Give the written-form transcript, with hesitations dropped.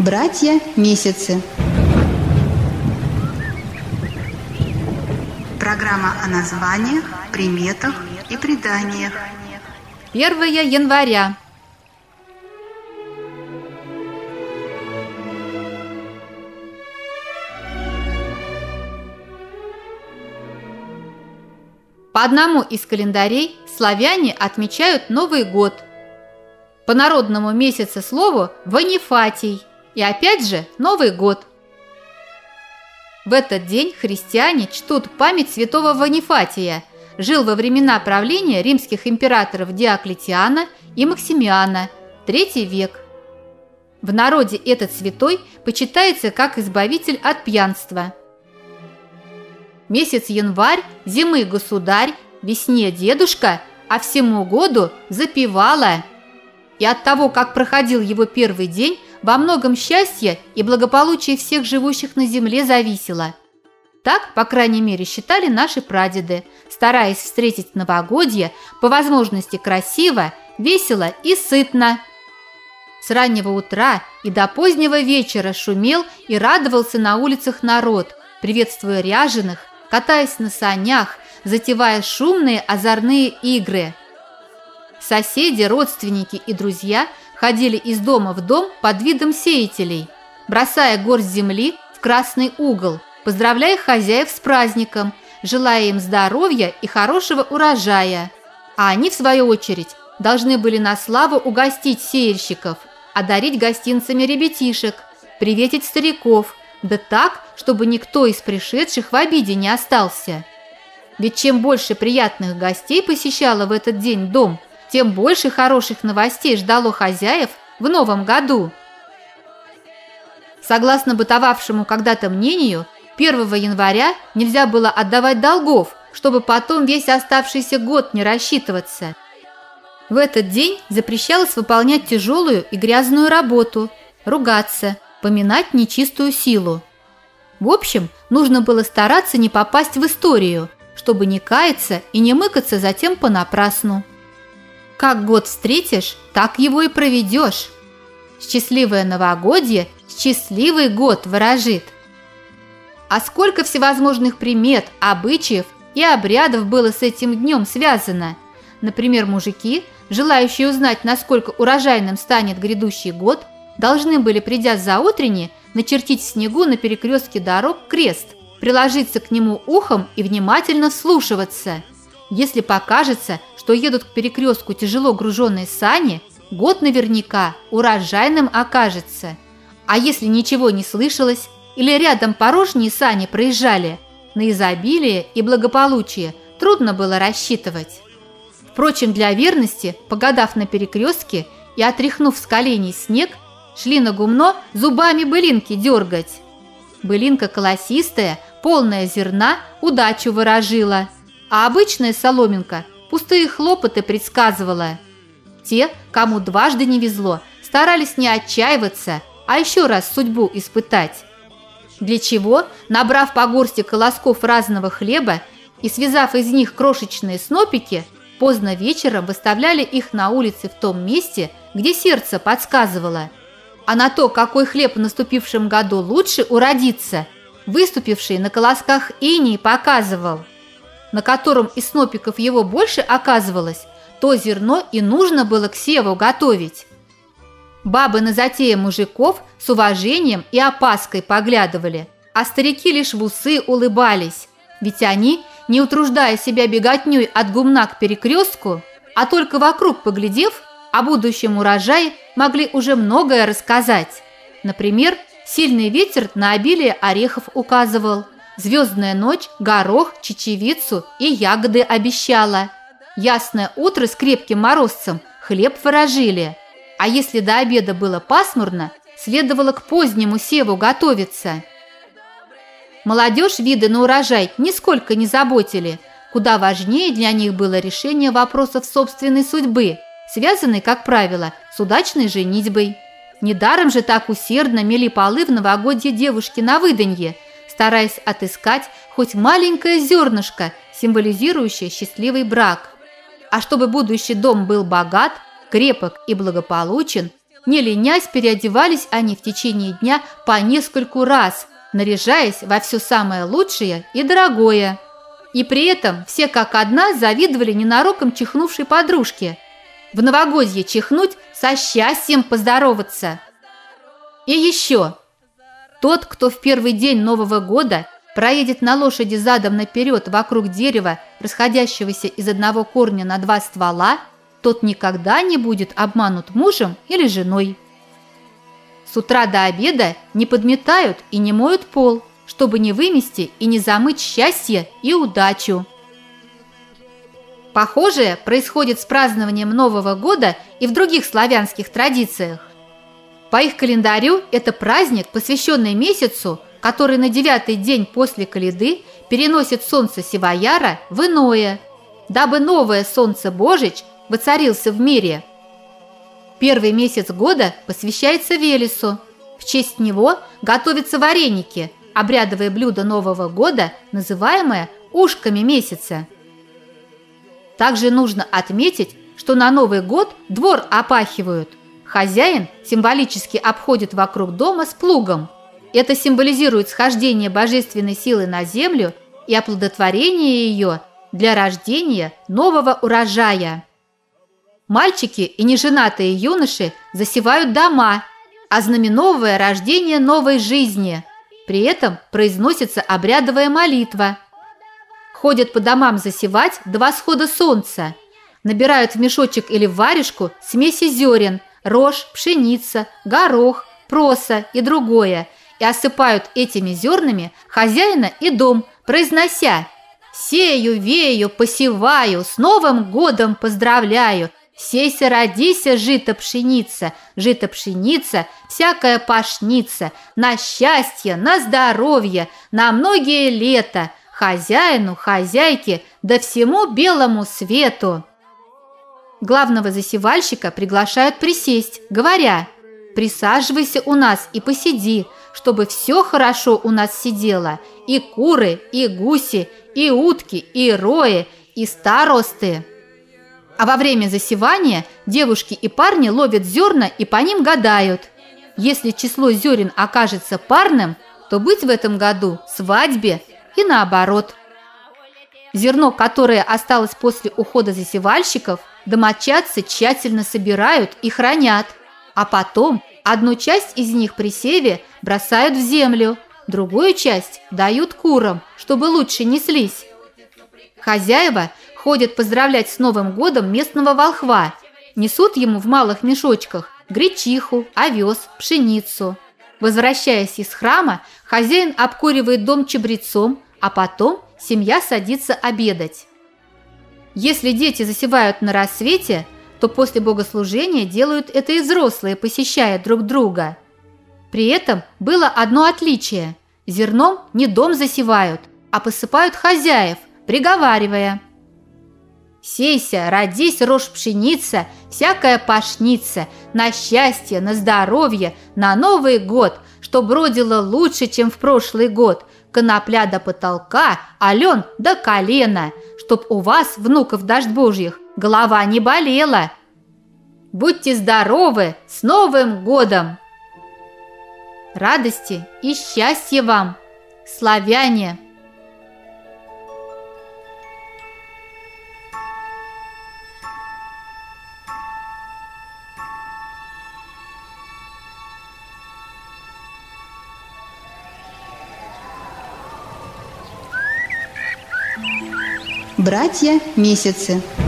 Братья-месяцы. Программа о названиях, приметах и преданиях. 1 января. По одному из календарей славяне отмечают Новый год. По народному месяцеслову Ванифатий. И опять же Новый год. В этот день христиане чтут память святого Ванифатия. Жил во времена правления римских императоров Диоклетиана и Максимиана, III век. В народе этот святой почитается как избавитель от пьянства. Месяц январь, зимы государь, весне дедушка, а всему году запевала. И от того, как проходил его первый день, во многом счастье и благополучие всех живущих на земле зависело. Так, по крайней мере, считали наши прадеды, стараясь встретить новогодье по возможности красиво, весело и сытно. С раннего утра и до позднего вечера шумел и радовался на улицах народ, приветствуя ряженых, катаясь на санях, затевая шумные озорные игры. Соседи, родственники и друзья ходили из дома в дом под видом сеятелей, бросая горсть земли в красный угол, поздравляя хозяев с праздником, желая им здоровья и хорошего урожая. А они, в свою очередь, должны были на славу угостить сеяльщиков, одарить гостинцами ребятишек, приветить стариков, да так, чтобы никто из пришедших в обиде не остался. Ведь чем больше приятных гостей посещало в этот день дом, тем больше хороших новостей ждало хозяев в новом году. Согласно бытовавшему когда-то мнению, 1 января нельзя было отдавать долгов, чтобы потом весь оставшийся год не рассчитываться. В этот день запрещалось выполнять тяжелую и грязную работу, ругаться, поминать нечистую силу. В общем, нужно было стараться не попасть в историю, чтобы не каяться и не мыкаться затем понапрасну. Как год встретишь, так его и проведешь. Счастливое новогодье, счастливый год ворожит. А сколько всевозможных примет, обычаев и обрядов было с этим днем связано. Например, мужики, желающие узнать, насколько урожайным станет грядущий год, должны были, придя заутренне, начертить в снегу на перекрестке дорог крест, приложиться к нему ухом и внимательно вслушиваться. Если покажется, что едут к перекрестку тяжело груженные сани, год наверняка урожайным окажется. А если ничего не слышалось или рядом порожние сани проезжали, на изобилие и благополучие трудно было рассчитывать. Впрочем, для верности, погадав на перекрестке и отряхнув с коленей снег, шли на гумно зубами былинки дергать. Былинка колосистая, полная зерна, удачу ворожила, а обычная соломинка пустые хлопоты предсказывала. Те, кому дважды не везло, старались не отчаиваться, а еще раз судьбу испытать. Для чего, набрав по горсти колосков разного хлеба и связав из них крошечные снопики, поздно вечером выставляли их на улице в том месте, где сердце подсказывало. А на то, какой хлеб в наступившем году лучше уродится, выступивший на колосках иней показывал. На котором из снопиков его больше оказывалось, то зерно и нужно было к севу готовить. Бабы на затеи мужиков с уважением и опаской поглядывали, а старики лишь в усы улыбались, ведь они, не утруждая себя беготней от гумна к перекрестку, а только вокруг поглядев, о будущем урожае могли уже многое рассказать. Например, сильный ветер на обилие орехов указывал, звездная ночь горох, чечевицу и ягоды обещала, ясное утро с крепким морозцем хлеб ворожили, а если до обеда было пасмурно, следовало к позднему севу готовиться. Молодежь виды на урожай нисколько не заботили, куда важнее для них было решение вопросов собственной судьбы, связанной, как правило, с удачной женитьбой. Недаром же так усердно мели полы в новогодье девушки на выданье, стараясь отыскать хоть маленькое зернышко, символизирующее счастливый брак. А чтобы будущий дом был богат, крепок и благополучен, Не ленясь, переодевались они в течение дня по нескольку раз, наряжаясь во все самое лучшее и дорогое. И при этом все как одна завидовали ненароком чихнувшей подружке. В новогодье чихнуть – со счастьем поздороваться. И еще. Тот, кто в первый день Нового года проедет на лошади задом наперед вокруг дерева, расходящегося из одного корня на 2 ствола, тот никогда не будет обманут мужем или женой. С утра до обеда не подметают и не моют пол, чтобы не вымести и не замыть счастье и удачу. Похожее происходит с празднованием Нового года и в других славянских традициях. По их календарю это праздник, посвященный месяцу, который на 9-й день после Коляды переносит солнце Сивояра в иное, дабы новое солнце Божич воцарился в мире. Первый месяц года посвящается Велесу. В честь него готовятся вареники, обрядовое блюдо Нового года, называемое ушками месяца. Также нужно отметить, что на Новый год двор опахивают. Хозяин символически обходит вокруг дома с плугом. Это символизирует схождение божественной силы на землю и оплодотворение ее для рождения нового урожая. Мальчики и неженатые юноши засевают дома, ознаменовывая рождение новой жизни. При этом произносится обрядовая молитва. Ходят по домам засевать до восхода солнца. Набирают в мешочек или в варежку смеси зерен, рожь, пшеница, горох, проса и другое, и осыпают этими зернами хозяина и дом, произнося: «Сею, вею, посеваю, с Новым годом поздравляю! Сейся, родися, жито пшеница, всякая пашница, на счастье, на здоровье, на многие лета, хозяину, хозяйке, да всему белому свету». Главного засевальщика приглашают присесть, говоря: «Присаживайся у нас и посиди, чтобы все хорошо у нас сидело, и куры, и гуси, и утки, и рои, и старосты». А во время засевания девушки и парни ловят зерна и по ним гадают. Если число зерен окажется парным, то быть в этом году свадьбе и наоборот. Зерно, которое осталось после ухода засевальщиков, домочадцы тщательно собирают и хранят, а потом одну часть из них при севе бросают в землю, другую часть дают курам, чтобы лучше неслись. Хозяева ходят поздравлять с Новым годом местного волхва, несут ему в малых мешочках гречиху, овес, пшеницу. Возвращаясь из храма, хозяин обкуривает дом чабрецом, а потом семья садится обедать. Если дети засевают на рассвете, то после богослужения делают это и взрослые, посещая друг друга. При этом было одно отличие: зерном не дом засевают, а посыпают хозяев, приговаривая: «Сейся, родись, рожь пшеница, всякая пашница, на счастье, на здоровье, на Новый год, чтоб родило лучше, чем в прошлый год, конопля до потолка, а лен до колена, чтоб у вас, внуков дождь божьих, голова не болела. Будьте здоровы, с Новым годом!» Радости и счастья вам, славяне! Братья месяцы.